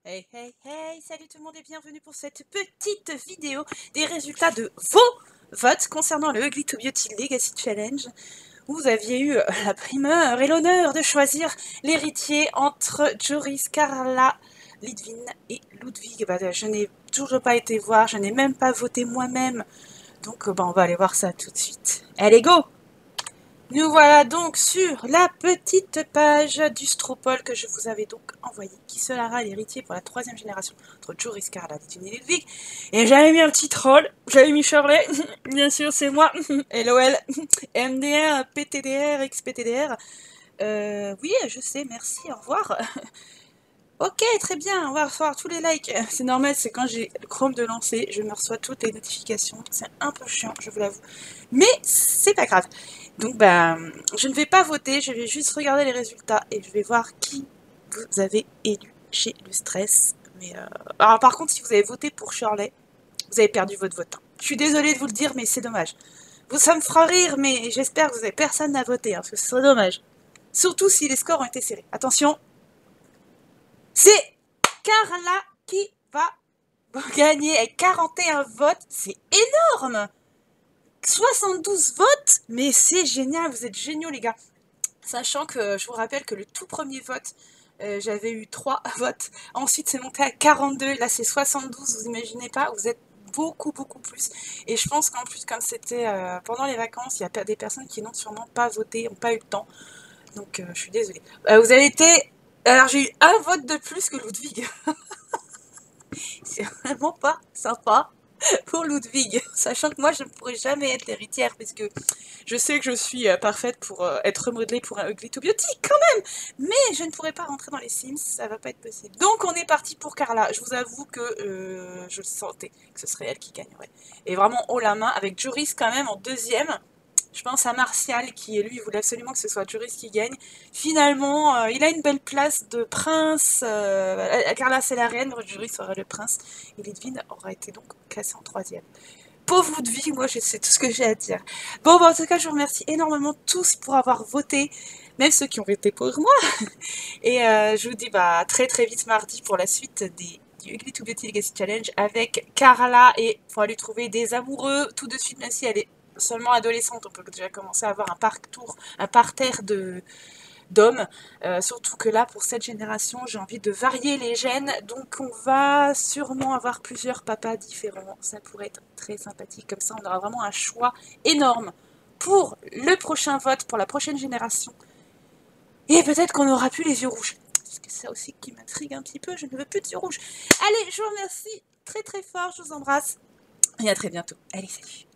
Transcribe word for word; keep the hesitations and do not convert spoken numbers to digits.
Hey hey hey, salut tout le monde et bienvenue pour cette petite vidéo des résultats de vos votes concernant le Ugly to Beauty Legacy Challenge. Vous aviez eu la primeur et l'honneur de choisir l'héritier entre Joris, Carla, Lidvin et Ludwig. Bah, je n'ai toujours pas été voir, je n'ai même pas voté moi-même. Donc bah, on va aller voir ça tout de suite. Allez, go! Nous voilà donc sur la petite page du Stropole que je vous avais donc envoyé, qui sera l'héritier pour la troisième génération entre Joris, Carla, Lidvin et Ludwig. Et j'avais mis un petit troll, j'avais mis Shirley, bien sûr c'est moi, LOL, M D R, P T D R, X P T D R. Euh, oui, je sais, merci, au revoir. Ok, très bien, on va recevoir tous les likes. C'est normal, c'est quand j'ai le Chrome de lancer, je me reçois toutes les notifications. C'est un peu chiant, je vous l'avoue. Mais c'est pas grave. Donc, bah, je ne vais pas voter, je vais juste regarder les résultats et je vais voir qui vous avez élu chez le stress. Mais euh... Alors, par contre, si vous avez voté pour Shirley, vous avez perdu votre vote. Je suis désolée de vous le dire, mais c'est dommage. Vous, ça me fera rire, mais j'espère que vous avez personne à voter, hein, parce que ce serait dommage. Surtout si les scores ont été serrés. Attention! C'est Carla qui va gagner avec quarante et un votes. C'est énorme! soixante-douze votes! Mais c'est génial, vous êtes géniaux les gars. Sachant que je vous rappelle que le tout premier vote, euh, j'avais eu trois votes. Ensuite c'est monté à quarante-deux, là c'est soixante-douze, vous imaginez pas, vous êtes beaucoup beaucoup plus. Et je pense qu'en plus comme c'était euh, pendant les vacances, il y a des personnes qui n'ont sûrement pas voté, n'ont pas eu le temps. Donc euh, je suis désolée. Euh, vous avez été... Alors j'ai eu un vote de plus que Ludwig. C'est vraiment pas sympa pour Ludwig. Sachant que moi je ne pourrais jamais être l'héritière parce que je sais que je suis euh, parfaite pour euh, être remodelée pour un Ugly to Beauty quand même. Mais je ne pourrais pas rentrer dans les Sims, ça va pas être possible. Donc on est parti pour Carla. Je vous avoue que euh, je le sentais que ce serait elle qui gagnerait. Et vraiment haut la main avec Joris quand même en deuxième. Je pense à Martial qui, lui, voulait absolument que ce soit Joris qui gagne. Finalement, euh, il a une belle place de prince. Euh, Carla, c'est la reine, Joris sera le prince. Et Lidvin aura été donc classé en troisième. Pauvre Ludwig, moi, c'est tout ce que j'ai à dire. Bon, bah, en tout cas, je vous remercie énormément tous pour avoir voté, même ceux qui ont voté pour moi. Et euh, je vous dis bah, très très vite mardi pour la suite des du Ugly to Beauty Legacy Challenge avec Carla. Et il faut aller trouver des amoureux tout de suite, même si elle est seulement adolescente, on peut déjà commencer à avoir un parcours, un parterre de d'hommes, euh, surtout que là pour cette génération j'ai envie de varier les gènes, donc on va sûrement avoir plusieurs papas différents, ça pourrait être très sympathique, comme ça on aura vraiment un choix énorme pour le prochain vote, pour la prochaine génération, et peut-être qu'on n'aura plus les yeux rouges, parce que c'est ça aussi qui m'intrigue un petit peu, je ne veux plus de yeux rouges. Allez, je vous remercie très très fort, je vous embrasse, et à très bientôt, allez salut.